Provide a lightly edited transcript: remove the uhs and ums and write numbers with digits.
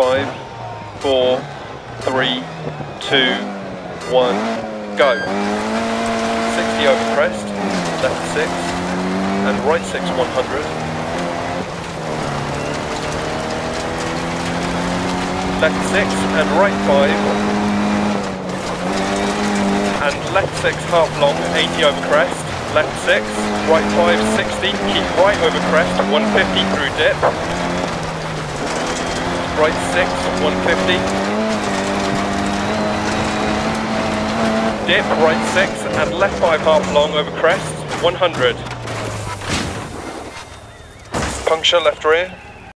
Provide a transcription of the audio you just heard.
5, 4, 3, 2, 1, go. 60 over crest, left 6, and right 6 100. Left 6 and right 5, and left 6 half long, 80 over crest, left 6, right 5 60, keep right over crest, 150 through dip, right 6 150, dip right 6 and left 5 half long over crest, 100. Puncture left rear.